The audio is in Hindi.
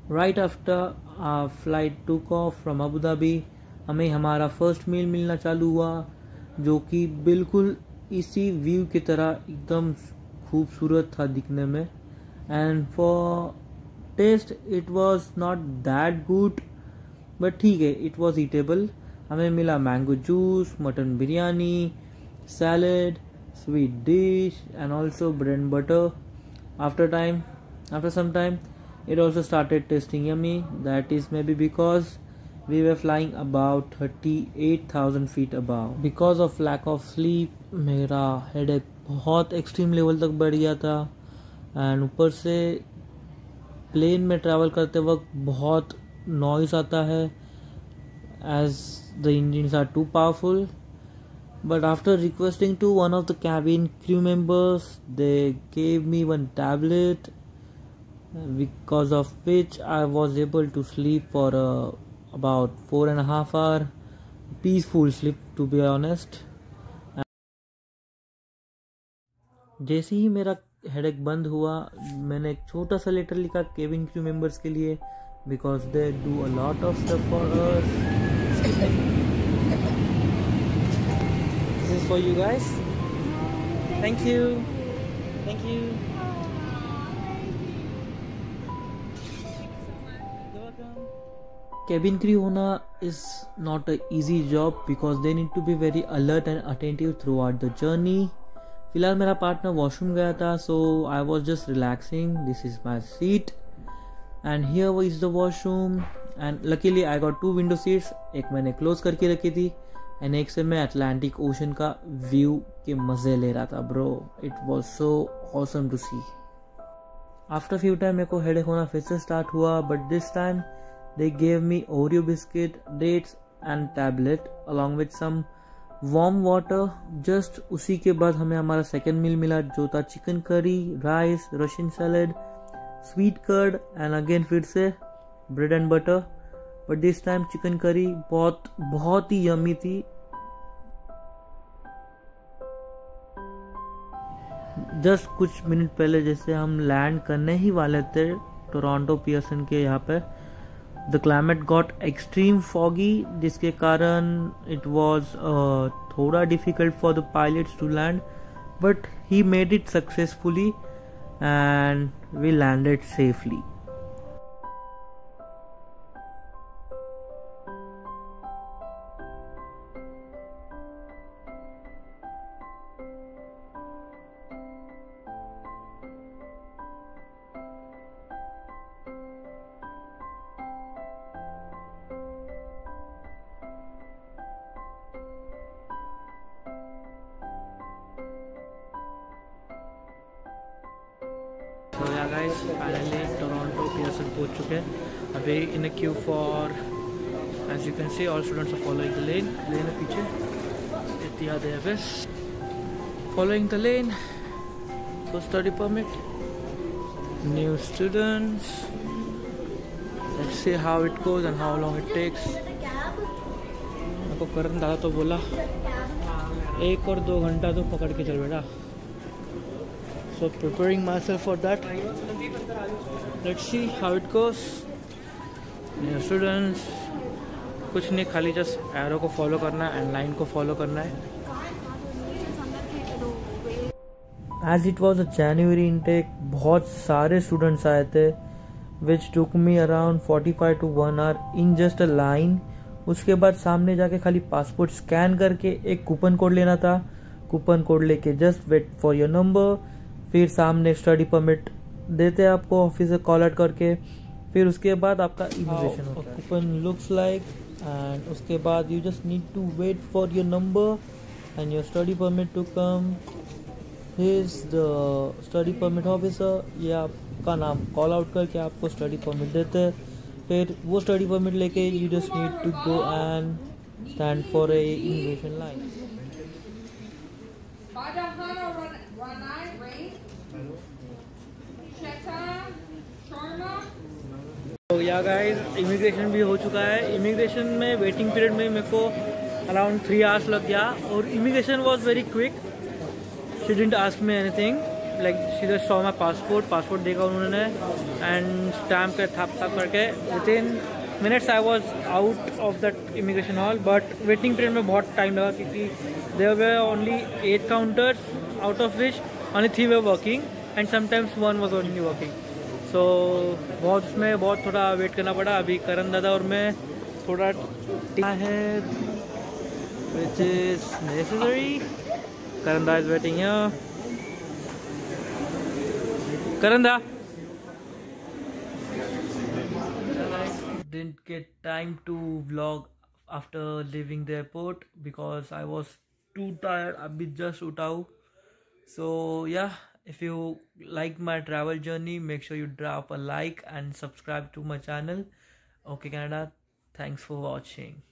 Right after flight took off from Abu Dhabi हमें हमारा फर्स्ट मील मिलना चालू हुआ, जो कि बिल्कुल इसी व्यू की तरह एकदम खूबसूरत था दिखने में। And for taste it was not that good, but ठीक है, इट वाज ईटेबल। हमें मिला mango juice, mutton biryani, salad, sweet dish and also bread and butter. After some time, it also started tasting yummy. That is maybe because we were flying about 38,000 feet above. Because of lack of sleep, मेरा headache बहुत एक्सट्रीम लेवल तक बढ़ गया था। एंड ऊपर से प्लेन में ट्रैवल करते वक्त बहुत नॉइस आता है, as the engines are too powerful. But after requesting to one of the cabin crew members, they gave me one tablet, because of which I was able to sleep for about 4.5 hours. Peaceful sleep, to be honest. जैसे ही मेरा हेडेक बंद हुआ, मैंने एक छोटा सा लेटर लिखा केबिन क्रू मेंबर्स के लिए, because they do a lot of stuff for us. This is for you guys. Thank you. Thank you. You're welcome. Cabin crew होना is not a easy job because they need to be very alert and attentive throughout the journey. फिलहाल मेरा पार्टनर वॉशरूम गया था, so I was just relaxing. This is my seat and here is the washroom and luckily I got 2 window seats. एक मैंने क्लोज करके रखी थी एंड एक से मैं अटलांटिक ओशन का व्यू के मजे ले रहा था। Bro, it was so awesome to see. After few time मेरे को हेडेक होना फिर से स्टार्ट हुआ, but this time they gave me Oreo biscuit, dates and tablet along with some warm water. Just उसी के बाद हमें हमारा सेकेंड मील मिला, जो था chicken curry, rice, Russian salad, sweet curd and again फिर से bread and butter. But this time chicken curry बहुत ही यम्मी थी। जस्ट कुछ मिनट पहले जैसे हम लैंड करने ही वाले थे टोरंटो पियर्सन के यहाँ पे, the climate got extreme foggy, जिसके कारण इट वाज थोड़ा difficult for the pilots to land, but he made it successfully and we landed safely. So yeah guys, finally Toronto Pearson पहुंच चुके हैं। अभी in a queue for, as you can see all students are following the lane है पीछे, इत्याद है बस following the lane for study permit, new students, let's see how it goes and how long it takes। मेरे को करण दादा तो बोला 1 और 2 घंटा तो पकड़ के चल बेटा। So preparing myself for that. Let's see how it goes. New students, कुछ नहीं, खाली जस्ट एरो को फॉलो करना है एंड लाइन को फॉलो करना है। As it was a January intake, बहुत सारे स्टूडेंट्स आए थे, which took me around 45 to 1 hour in just a line. उसके बाद सामने जाके खाली पासपोर्ट स्कैन करके एक कूपन कोड लेना था, कूपन कोड लेके just wait for your number, फिर सामने स्टडी परमिट देते हैं आपको ऑफिस से कॉल आउट करके, फिर उसके बाद आपका इमिग्रेशन होता है। कूपन लुक्स लाइक एंड उसके बाद you just need to wait for your number and your study permit to come. Here is the study permit officer, ये आपका नाम कॉल आउट करके आपको स्टडी परमिट देते हैं। फिर वो स्टडी परमिट लेके you just need to go and stand for a immigration line. तो या गाइस, इमिग्रेशन भी हो चुका है। इमिग्रेशन में वेटिंग पीरियड में मेरे को अराउंड 3 hours लग गया और immigration was very quick. She didn't ask me anything like सीधे सॉ माई पासपोर्ट देखा उन्होंने एंड स्टैम्प के थाप करके within minutes I was out of that immigration hall. But waiting period में बहुत टाइम लगा क्योंकि there were only 8 counters out of which only 3 were working and sometimes 1 was only working. So बहुत थोड़ा वेट करना पड़ा। अभी करण दादा और मैं थोड़ा है which is necessary. Karanda is waiting here. Karanda! Didn't get time to vlog after leaving the airport because I was too tired. Abhi just utau. So yeah, if you like my travel journey, make sure you drop a like and subscribe to my channel. Okay Canada, thanks for watching.